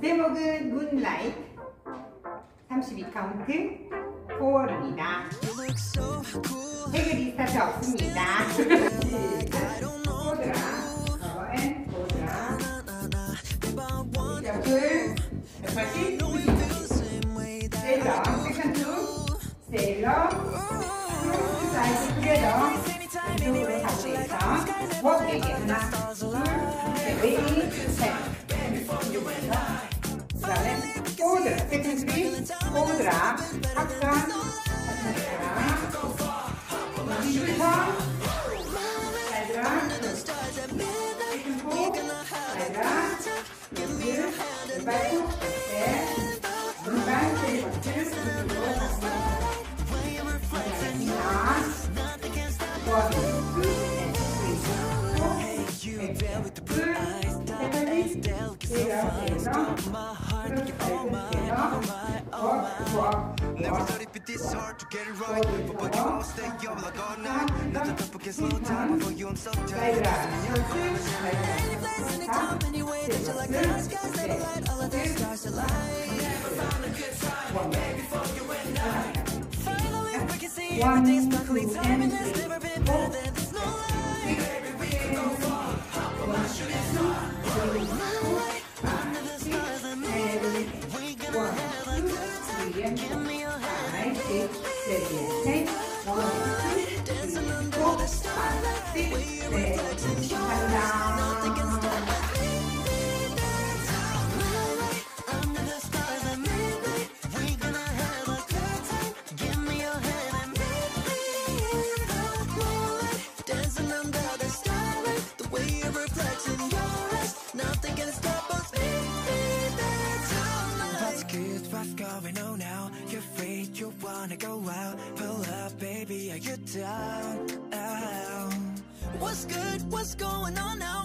제목은 Moonlight 32카운트 4입니다. 해결이 스타트 없습니다. 포드라, 앤 포드라. 셔플, 다시 세일러, 세컨드, 세일러, 두 사이드 투게더. 왼쪽으로 가고 있어. 워크에게 하나, 둘, 셋, 웨이, 셋. 그 다음에 포드라, 세컨드 스윙, 포드라, 합선, 여기부터 사이드라, 세컨드, 사이드라, 왼발, 왼발, 셋, 왼발, 세 번째, 그리고 다시 Never thought it'd be this hard to get it right, but you won't stay up like all night. Nothing up against slow time for you. I'm so tired. Anyway, that you like the skies that are light, all of the stars align. Never found a good time, maybe for you and I. Finally, we can see everything's perfectly timed. It's never been better than this moonlight. Baby, we can go far. Hop on my shooting star. Moonlight, under the stars and maybe we gonna have a good time. Give me your hand, baby. Dancing under the starlight, the way you reflect in your eyes. Nothing can stop us. Moonlight, under the stars and maybe we gonna have a good time. Give me your hand and meet me in the moonlight. Dancing under the starlight, the way you reflect in your eyes. Nothing can stop us. What's good, what's going on now? You're free, you wanna go out. Pull up, baby, are you down? What's good, what's going on now?